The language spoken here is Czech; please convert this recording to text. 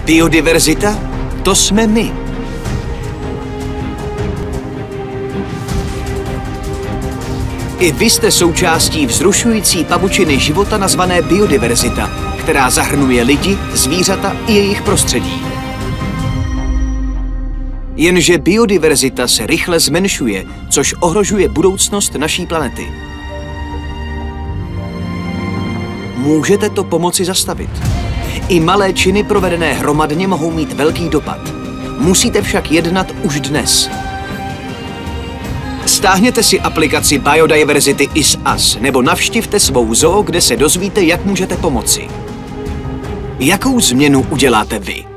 Biodiverzita? To jsme my. I vy jste součástí vzrušující pavučiny života nazvané biodiverzita, která zahrnuje lidi, zvířata i jejich prostředí. Jenže biodiverzita se rychle zmenšuje, což ohrožuje budoucnost naší planety. Můžete to pomoci zastavit. I malé činy provedené hromadně mohou mít velký dopad. Musíte však jednat už dnes. Stáhněte si aplikaci Biodiversity is Us nebo navštivte svou zoo, kde se dozvíte, jak můžete pomoci. Jakou změnu uděláte vy?